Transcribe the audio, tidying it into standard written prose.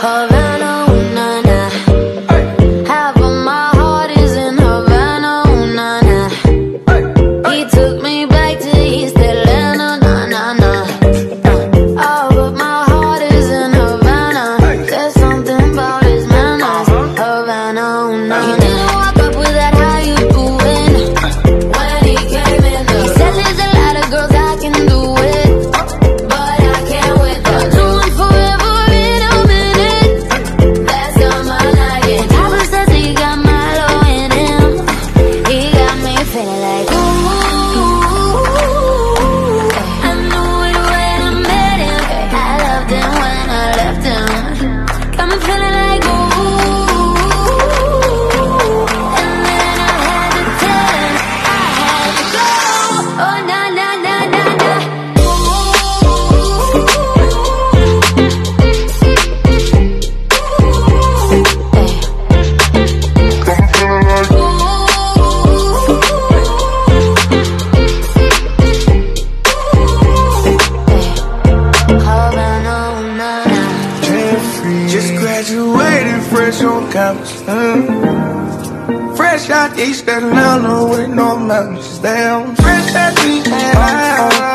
Havana, ooh, na, na. Half of my heart is in Havana, ooh, na, na. He took me back to East Atlanta, na, na, na. Oh, but my heart is in Havana. There's something about his manners. Havana, ooh, na, na. He didn't walk up with that how you doing when he came in. He said there's a lot of girls I can do it, but I can't with them. Doing forever in a minute. That's on my night. Papa says he got Milo in him. He got me feeling like ooh. I knew it when I met him. I loved him when I left him. Got me feeling like ooh. And then I had to tell him I had to go. Oh na na na na na. Havana, ooh, na, na. Just graduated fresh on campus. Fresh out East Atlanta with no mountains down. Fresh out East Atlanta.